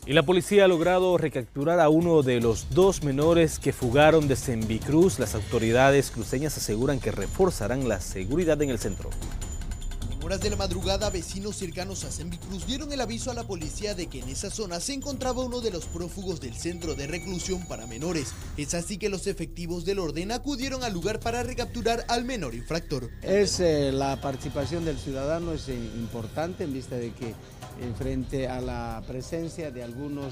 Y la policía ha logrado recapturar a uno de los dos menores que fugaron de Sembicruz. Las autoridades cruceñas aseguran que reforzarán la seguridad en el centro. En horas de la madrugada, vecinos cercanos a Sembicruz dieron el aviso a la policía de que en esa zona se encontraba uno de los prófugos del centro de reclusión para menores. Es así que los efectivos del orden acudieron al lugar para recapturar al menor infractor. La participación del ciudadano es importante en vista de que frente a la presencia de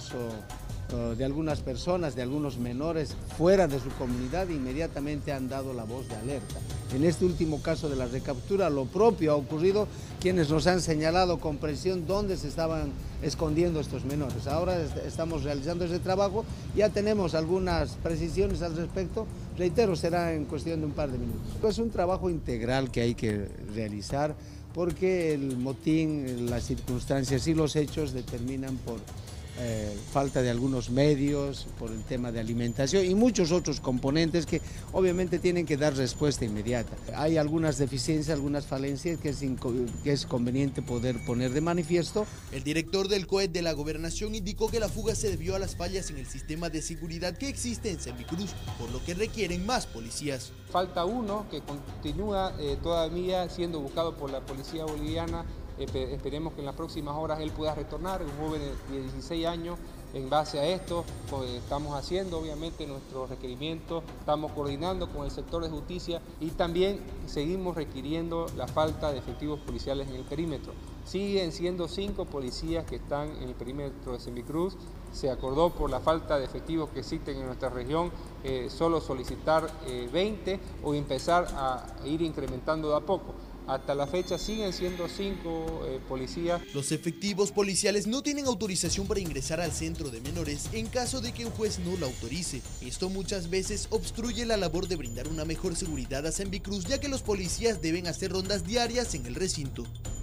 algunas personas, de algunos menores fuera de su comunidad, inmediatamente han dado la voz de alerta. En este último caso de la recaptura, lo propio ha ocurrido, quienes nos han señalado con presión dónde se estaban escondiendo estos menores. Ahora estamos realizando ese trabajo, ya tenemos algunas precisiones al respecto, reitero, será en cuestión de un par de minutos. Es un trabajo integral que hay que realizar porque el motín, las circunstancias y los hechos determinan por falta de algunos medios, por el tema de alimentación y muchos otros componentes que obviamente tienen que dar respuesta inmediata. Hay algunas deficiencias, algunas falencias que es conveniente poder poner de manifiesto. El director del COED de la Gobernación indicó que la fuga se debió a las fallas en el sistema de seguridad que existe en Sembicruz, por lo que requieren más policías. Falta uno que continúa todavía siendo buscado por la policía boliviana. Esperemos que en las próximas horas él pueda retornar, un joven de 16 años. En base a esto, pues, estamos haciendo obviamente nuestros requerimientos, estamos coordinando con el sector de justicia y también seguimos requiriendo la falta de efectivos policiales en el perímetro. Siguen siendo 5 policías que están en el perímetro de Sembicruz. Se acordó por la falta de efectivos que existen en nuestra región solo solicitar 20 o empezar a ir incrementando de a poco. Hasta la fecha siguen siendo 5 policías. Los efectivos policiales no tienen autorización para ingresar al centro de menores en caso de que un juez no lo autorice. Esto muchas veces obstruye la labor de brindar una mejor seguridad a Sembicruz, ya que los policías deben hacer rondas diarias en el recinto.